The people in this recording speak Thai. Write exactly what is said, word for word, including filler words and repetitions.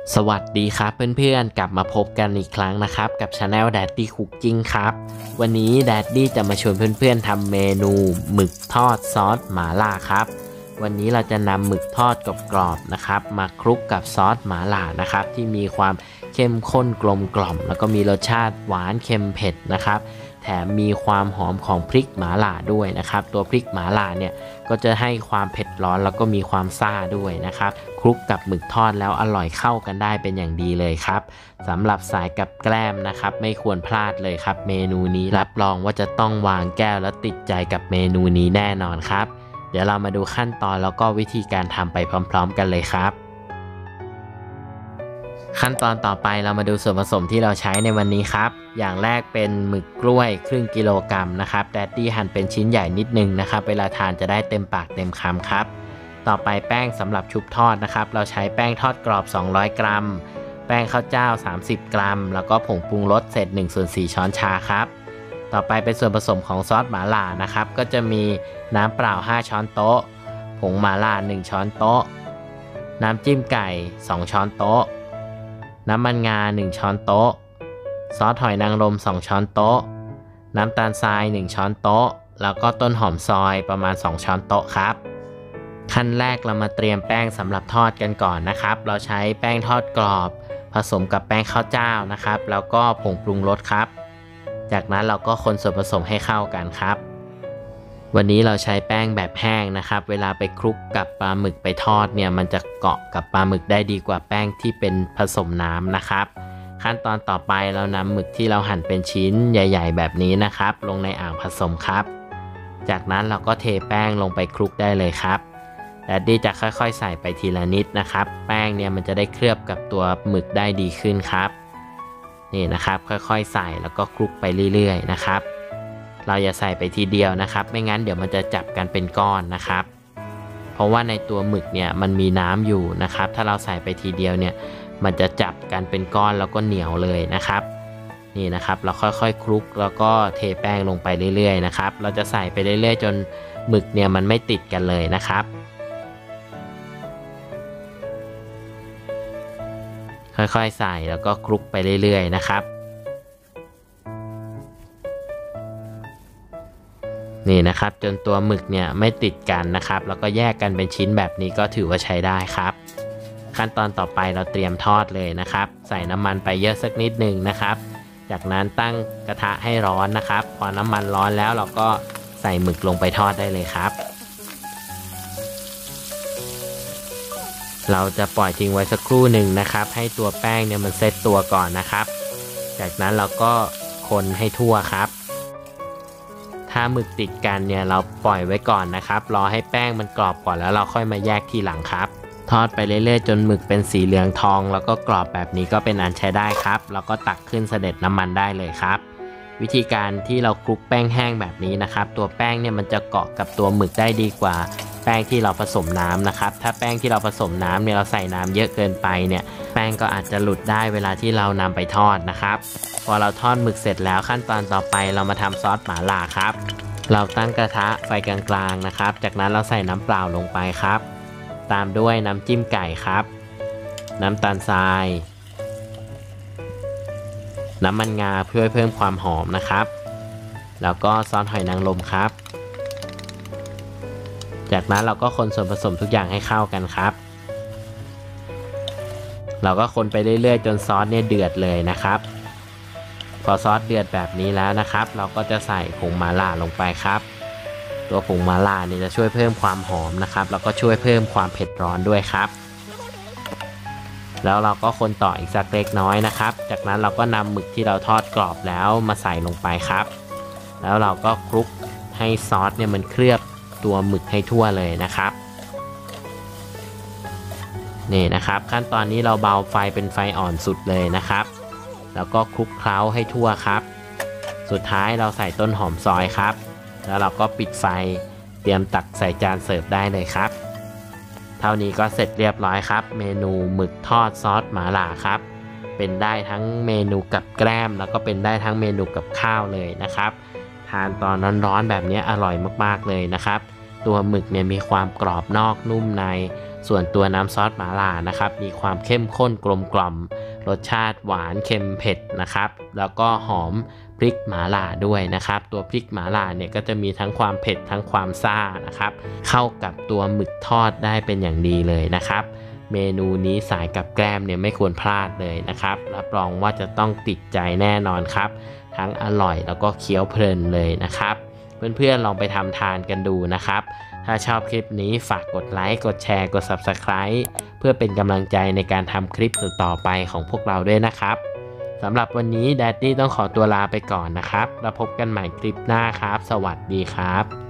สวัสดีครับเพื่อนๆกลับมาพบกันอีกครั้งนะครับกับ Channel Daddy Cooking ครับวันนี้ Daddy จะมาชวนเพื่อนๆทำเมนูหมึกทอดซอสหม่าล่าครับวันนี้เราจะนำหมึกทอดกรอบๆนะครับมาคลุกกับซอสหม่าล่านะครับที่มีความเข้มข้นกลมกล่อมแล้วก็มีรสชาติหวานเค็มเผ็ดนะครับแถมมีความหอมของพริกหม่าล่าด้วยนะครับตัวพริกหม่าล่าเนี่ยก็จะให้ความเผ็ดร้อนแล้วก็มีความซ่าด้วยนะครับคลุกกับหมึกทอดแล้วอร่อยเข้ากันได้เป็นอย่างดีเลยครับสำหรับสายกับแกล้มนะครับไม่ควรพลาดเลยครับเมนูนี้รับรองว่าจะต้องวางแก้วแล้วติดใจกับเมนูนี้แน่นอนครับเดี๋ยวเรามาดูขั้นตอนแล้วก็วิธีการทำไปพร้อมๆกันเลยครับขั้นตอนต่อไปเรามาดูส่วนผสมที่เราใช้ในวันนี้ครับอย่างแรกเป็นหมึกกล้วยครึ่งกิโลกรัมนะครับแดดดี้หั่นเป็นชิ้นใหญ่นิดนึงนะครับเวลาทานจะได้เต็มปากเต็มคำครับต่อไปแป้งสำหรับชุบทอดนะครับเราใช้แป้งทอดกรอบสองร้อยกรัมแป้งข้าวเจ้าสามสิบกรัมแล้วก็ผงปรุงรสเศษหนึ่งส่วนสี่ช้อนชาครับต่อไปเป็นส่วนผสมของซอสหม่าล่านะครับก็จะมีน้ำเปล่าห้าช้อนโต๊ะผงหม่าล่าหนึ่งช้อนโต๊ะน้ำจิ้มไก่สองช้อนโต๊ะน้ำมันงาหนึ่งช้อนโต๊ะซอสหอยนางรมสองช้อนโต๊ะน้ำตาลทรายหนึ่งช้อนโต๊ะแล้วก็ต้นหอมซอยประมาณสองช้อนโต๊ะครับขั้นแรกเรามาเตรียมแป้งสำหรับทอดกันก่อนนะครับเราใช้แป้งทอดกรอบผสมกับแป้งข้าวเจ้านะครับแล้วก็ผงปรุงรสครับจากนั้นเราก็คนส่วนผสมให้เข้ากันครับวันนี้เราใช้แป้งแบบแห้งนะครับเวลาไปคลุกกับปลาหมึกไปทอดเนี่ยมันจะเกาะกับปลาหมึกได้ดีกว่าแป้งที่เป็นผสมน้ำนะครับขั้นตอนต่อไปเรานำหมึกที่เราหั่นเป็นชิ้นใหญ่ๆแบบนี้นะครับลงในอ่างผสมครับจากนั้นเราก็เทแป้งลงไปคลุกได้เลยครับแดดดี้จะค่อยๆใส่ไปทีละนิดนะครับแป้งเนี่ยมันจะได้เคลือบกับตัวหมึกได้ดีขึ้นครับนี่นะครับค่อยๆใส่แล้วก็คลุกไปเรื่อยๆนะครับเราอย่าใส่ไปทีเดียวนะครับไม่งั้นเดี๋ยวมันจะจับกันเป็นก้อนนะครับเพราะว่าในตัวหมึกเนี่ยมันมีน้ำอยู่นะครับถ้าเราใส่ไปทีเดียวเนี่ยมันจะจับกันเป็นก้อนแล้วก็เหนียวเลยนะครับนี่นะครับเราค่อยๆคลุกแล้วก็เทแป้งลงไปเรื่อยๆนะครับเราจะใส่ไปเรื่อยๆจนหมึกเนี่ยมันไม่ติดกันเลยนะครับค่อยๆใส่แล้วก็คลุกไปเรื่อยๆนะครับนี่นะครับจนตัวหมึกเนี่ยไม่ติดกันนะครับแล้วก็แยกกันเป็นชิ้นแบบนี้ก็ถือว่าใช้ได้ครับขั้นตอนต่อไปเราเตรียมทอดเลยนะครับใส่น้ำมันไปเยอะสักนิดหนึ่งนะครับจากนั้นตั้งกระทะให้ร้อนนะครับพอน้ำมันร้อนแล้วเราก็ใส่หมึกลงไปทอดได้เลยครับเราจะปล่อยทิ้งไว้สักครู่หนึ่งนะครับให้ตัวแป้งเนี่ยมันเซตตัวก่อนนะครับจากนั้นเราก็คนให้ทั่วครับถ้าหมึกติดกันเนี่ยเราปล่อยไว้ก่อนนะครับรอให้แป้งมันกรอบก่อนแล้วเราค่อยมาแยกทีหลังครับทอดไปเรื่อยๆจนหมึกเป็นสีเหลืองทองแล้วก็กรอบแบบนี้ก็เป็นอันใช้ได้ครับแล้วก็ตักขึ้นเสด็จน้ำมันได้เลยครับวิธีการที่เราคลุกแป้งแห้งแบบนี้นะครับตัวแป้งเนี่ยมันจะเกาะกับตัวหมึกได้ดีกว่าแป้งที่เราผสมน้ำนะครับถ้าแป้งที่เราผสมน้ำเนี่ยเราใส่น้ำเยอะเกินไปเนี่ยแป้งก็อาจจะหลุดได้เวลาที่เรานำไปทอดนะครับพอเราทอดหมึกเสร็จแล้วขั้นตอนต่อไปเรามาทำซอสหม่าล่าครับเราตั้งกระทะไฟกลางๆนะครับจากนั้นเราใส่น้ำเปล่าลงไปครับตามด้วยน้ำจิ้มไก่ครับน้ำตาลทรายน้ำมันงาเพื่อเพิ่มความหอมนะครับแล้วก็ซอสหอยนางรมครับจากนั้นเราก็คนส่วนผสมทุกอย่างให้เข้ากันครับเราก็คนไปเรื่อยๆจนซอสเนี่ยเดือดเลยนะครับพอซอสเดือดแบบนี้แล้วนะครับเราก็จะใส่ผงหม่าล่าลงไปครับตัวผงหม่าล่าเนี่ยจะช่วยเพิ่มความหอมนะครับแล้วก็ช่วยเพิ่มความเผ็ดร้อนด้วยครับแล้วเราก็คนต่ออีกสักเล็กน้อยนะครับจากนั้นเราก็นำหมึกที่เราทอดกรอบแล้วมาใส่ลงไปครับแล้วเราก็คลุกให้ซอสเนี่ยมันเคลือบตัวหมึกให้ทั่วเลยนะครับนี่นะครับขั้นตอนนี้เราเบาไฟเป็นไฟอ่อนสุดเลยนะครับแล้วก็คลุกเคล้าให้ทั่วครับสุดท้ายเราใส่ต้นหอมซอยครับแล้วเราก็ปิดไฟเตรียมตักใส่จานเสิร์ฟได้เลยครับเท่านี้ก็เสร็จเรียบร้อยครับเมนูหมึกทอดซอสหม่าล่าครับเป็นได้ทั้งเมนูกับแกล้มแล้วก็เป็นได้ทั้งเมนูกับข้าวเลยนะครับทานตอนร้อนๆแบบนี้อร่อยมากๆเลยนะครับตัวหมึกเนี่ยมีความกรอบนอกนุ่มในส่วนตัวน้ำซอสหม่าล่านะครับมีความเข้มข้นกลมกล่อมรสชาติหวานเค็มเผ็ดนะครับแล้วก็หอมพริกหม่าล่าด้วยนะครับตัวพริกหม่าล่าเนี่ยก็จะมีทั้งความเผ็ดทั้งความซ่านะครับเข้ากับตัวหมึกทอดได้เป็นอย่างดีเลยนะครับเมนูนี้สายกับแกล้มเนี่ยไม่ควรพลาดเลยนะครับรับรองว่าจะต้องติดใจแน่นอนครับทั้งอร่อยแล้วก็เคี้ยวเพลินเลยนะครับเพื่อนๆลองไปทำทานกันดูนะครับถ้าชอบคลิปนี้ฝากกดไลค์กดแชร์กด ซับสไครบ์ เพื่อเป็นกำลังใจในการทำคลิปต่อไปของพวกเราด้วยนะครับสำหรับวันนี้แดดดี้ต้องขอตัวลาไปก่อนนะครับแล้วพบกันใหม่คลิปหน้าครับสวัสดีครับ